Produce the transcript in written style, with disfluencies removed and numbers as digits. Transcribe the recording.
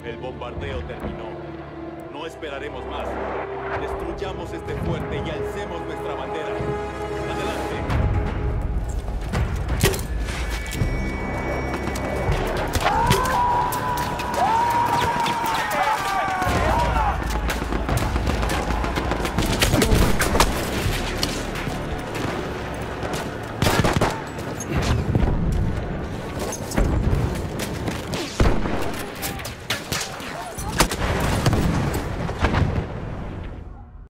El bombardeo terminó. No esperaremos más. Destruyamos este fuerte y